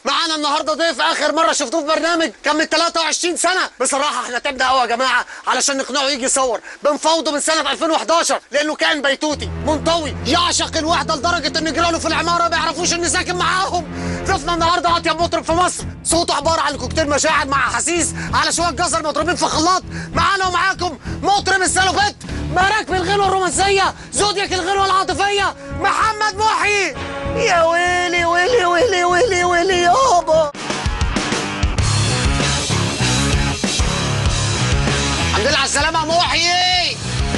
معانا النهارده ضيف اخر مره شفتوه في برنامج كان من 23 سنه. بصراحه احنا تعبنا قوي يا جماعه علشان نقنعه يجي يصور. بنفاوضه من سنه 2011 لانه كان بيتوتي منطوي يعشق الوحده لدرجه ان جيرانه في العماره ما يعرفوش انه ساكن معاهم. ضيفنا النهارده اطيب مطرب في مصر، صوته عباره عن كوكتيل مشاعر مع احاسيس على شويه جزر مضروبين في خلاط. معانا ومعاكم مطرب السالوفيت، مراكب الغنوه الرومانسيه، زودياك الغنوه العاطفيه، محمد محي. يا ويلي ويلي ويلي ويلي ويلي يابا. الحمد لله على السلامة يا محي.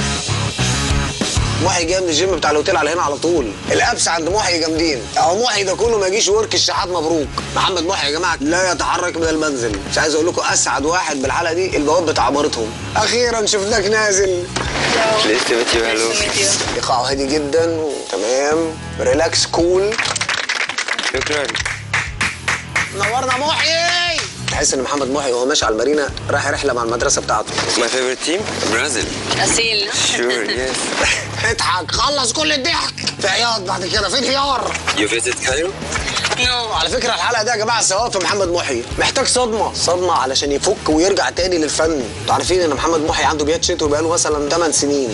محي جاي من الجيم بتاع الاوتيل على هنا على طول. الابس عند محي جامدين. اهو محي ده كله ما يجيش ورك الشحات مبروك. محمد محي يا جماعه لا يتحرك من المنزل. مش عايز اقول لكم اسعد واحد بالحلقه دي البواب بتاع عمارتهم. اخيرا شفناك نازل. لسه متيو. هلو. ايقاعه هادي جدا وتمام ريلاكس كول. شكرا. نورنا محي. تحس ان محمد محي وهو ماشي على المارينا رايح رحله مع المدرسه بتاعته. My favorite team برازيل. أصيل. Sure, yes. اضحك خلص كل الضحك. في عياط بعد كده في انهيار. You visit Cairo? نو. على فكره الحلقه دي يا جماعه سواء في محمد محي محتاج صدمه علشان يفك ويرجع تاني للفن. انتوا عارفين ان محمد محي عنده بيات شتوي بقاله مثلا 8 سنين.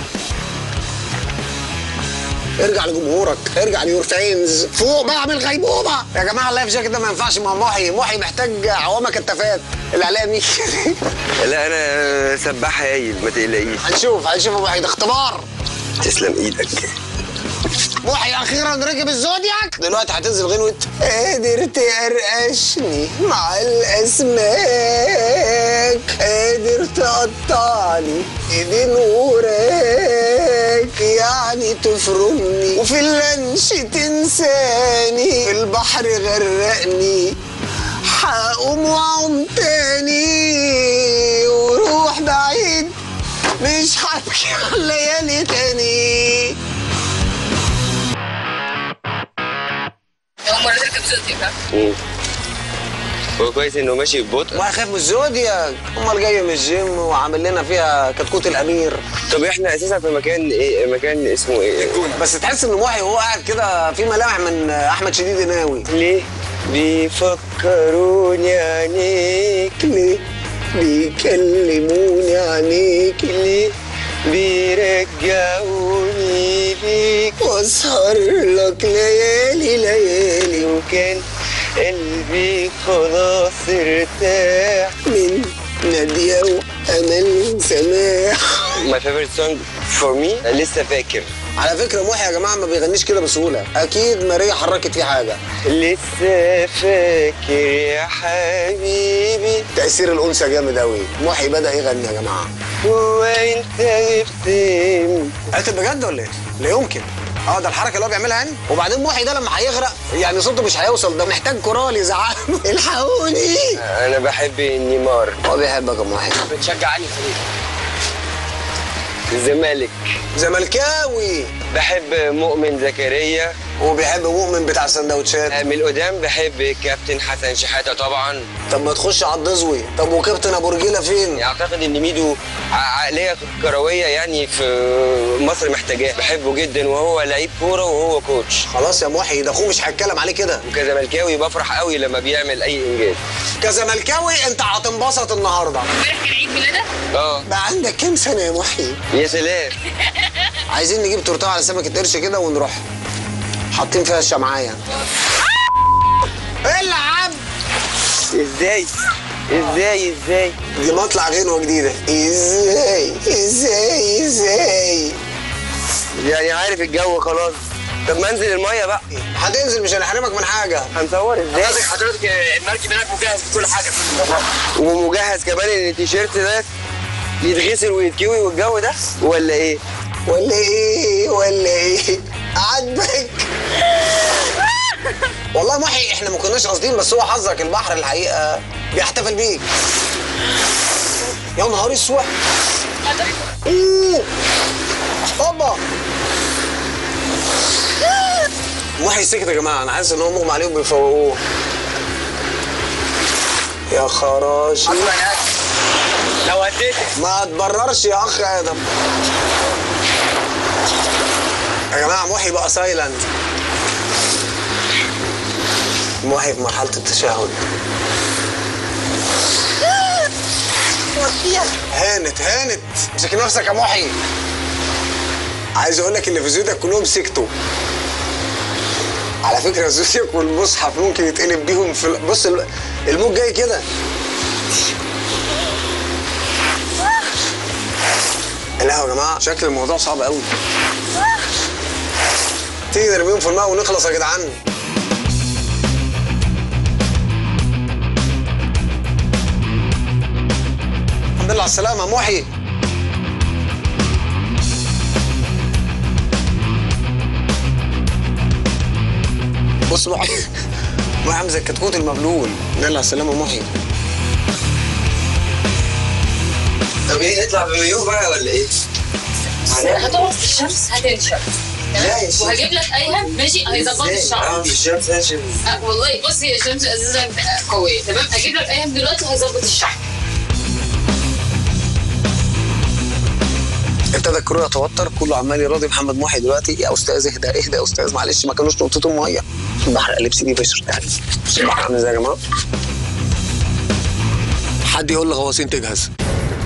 ارجع لجمهورك، ارجع ليور فانز، فوق بقى من الغيبوبه. يا جماعه اللايف جاكيت ده ما ينفعش مع محي. محي محتاج عوامه كتافات. الاعلامي لا انا سباح هايل ما تقلقيش. هنشوف يا محي، ده اختبار. تسلم ايدك. محي اخيرا ركب الزودياك. دلوقتي هتنزل غنوه قادر تقرقشني مع الاسماك، قادر تقطعني ايدين وراك، يعني تفرمني وفي اللانش تنساني، في البحر غرقني هقوم واعوم تاني وروح بعيد مش هبكي على الليالي تاني. أول مرة تركب زودياك. هو كويس انه ماشي ببطء. ما خايف من الزودياك، امال جاي من الجيم وعامل لنا فيها كتكوت الامير. طب احنا اساسا في مكان ايه؟ مكان اسمه ايه؟ بس تحس ان محي وهو قاعد كده في ملامح من احمد شديد ناوي. ليه؟ بيفكروني عينيك. ليه بيكلموني عنيك؟ ليه؟ بيرجعوني ليك واسهر لك ليالي ليالي، وكان قلبي خلاص ارتاح من نادية وأمل سماح. My favorite song for me لسه فاكر. على فكرة محي يا جماعة ما بيغنيش كده بسهولة، أكيد ماريا حركت فيه حاجة. لسه فاكر يا حبيبي. تأثير الأنثى جامد أوي. محي بدأ يغني يا جماعة. هو أنت غبت؟ قالت بجد ولا إيه؟ لا يمكن. ده الحركة اللي هو بيعملها يعني. وبعدين محي ده لما هيغرق يعني صوته مش هيوصل، ده محتاج كورال يزعق الحقوني. أنا بحب نيمار. هو بيحبك يا محي. بتشجع أنهي فريق؟ الزمالك. زملكاوي. بحب مؤمن زكريا. وبيحب مؤمن بتاع السندوتشات. من القدام بحب كابتن حسن شحاتة طبعا. طب ما تخش على الدزوي. طب وكابتن ابو رجيله فين؟ اعتقد ان ميدو عقليه كرويه يعني في مصر محتاجاه. بحبه جدا وهو لعيب كوره وهو كوتش. خلاص يا محي ده اخوه مش هيتكلم عليه كده. وكزملكاوي بفرح قوي لما بيعمل اي انجاز. كزملكاوي انت هتنبسط النهارده. امبارح كان عيد ميلادك؟ بقى عندك كام سنه يا محي؟ يا سلام. عايزين نجيب تورته على سمكه قرش كده ونروح حاطين فيها الشمعايه. العب. ازاي دي مطلع غنوه جديده. ازاي يعني عارف الجو خلاص. طب ما انزل الميه بقى. هتنزل مش هنحرمك من حاجه. هنصور ازاي؟ حضرتك المركب هناك مجهز بكل حاجة. ومجهز كمان ان التيشيرت ده يتغسل ويتكوي والجو ده ولا ايه؟ عاجبك؟ والله محي احنا ما كناش قاصدين، بس هو حظك البحر الحقيقه بيحتفل بيك. يا نهار اسود. بابا محي سكت يا جماعه، انا حاسس ان هو مغمى عليه وبيفوقوه. يا خراشي لو هديتك ما تبررش يا اخ ادم. يا جماعه محي بقى سايلنت. محي في مرحله التشهد. هانت امسك نفسك يا محي. عايز اقول لك اللي في زيوتك كلهم سكتوا. على فكره زيوتك والمصحف ممكن يتقلب بيهم في بص الموج جاي كده. لا يا جماعه شكل الموضوع صعب قوي. تيجي نرميهم في الماء ونخلص يا جدعان. الحمد لله على السلامه يا محي. بص محي عامل زي الكتكوت المبلول. الحمد لله على السلامه يا محي. طب ايه نطلع بمايوه بقى ولا ايه؟ هتقعد في الشمس هتنشف. لا يا شيخ. وهجيب لك ايهم ماشي هيظبط الشعر. في الشمس هنشف. والله بص هي الشمس اساسا قويه تمام. هجيب لك ايهم دلوقتي وهيظبط الشعر. ابتدى الكرو يتوتر، كله عمال يراضي محمد محي دلوقتي. يا استاذ اهدى يا استاذ، معلش ما كانوش نقطتهم ميه. البحر قلب سيدي بشر يعني. البحر عامل ازاي يا جماعه؟ حد يقول لغواصين تجهز.